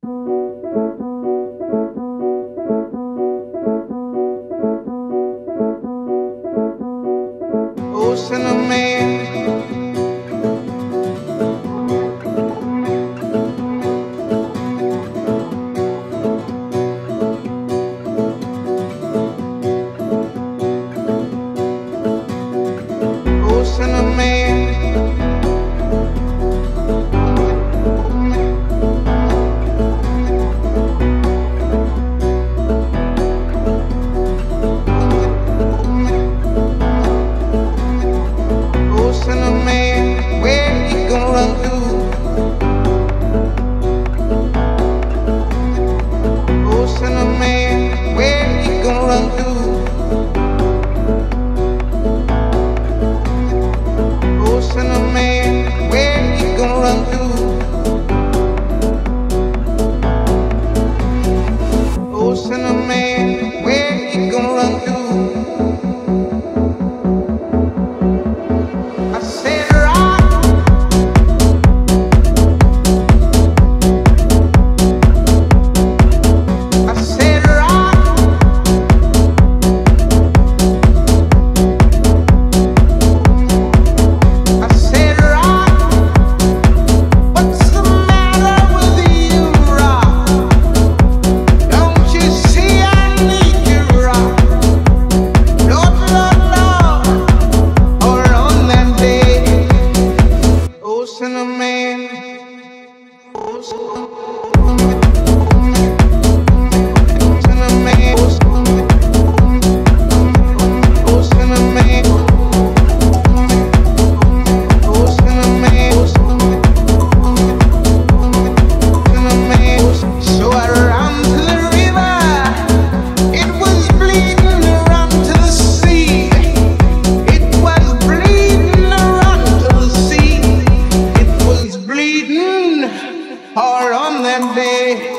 Oh, Sinnerman, oh, Sinnerman, oh, Sinnerman, where you gonna run to? Oh, Sinnerman, where you gonna run to? Oh, Sinnerman, where you gonna run to? Oh, Sinnerman, where you gonna run to? I said rock. I said rock. I said rock. What's the matter with you, rock? Don't you see I need you, rock? Lord, Lord, Lord, all on that day. Oh, Sinnerman. Oh, Sinnerman. Oh, Sinnerman. Oh, Sinnerman. So I ran to the river, it was bleeding, ran to the sea. It was bleeding, ran to the sea. It was bleeding all on that day.